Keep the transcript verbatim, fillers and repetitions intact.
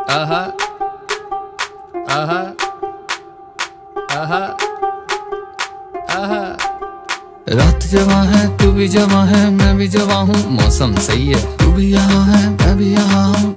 आहा आहा आहा आहा। रात जवां है तू भी जवां है मैं भी जवां हूँ, मौसम सही है तू भी यहाँ है मैं भी यहाँ हूँ,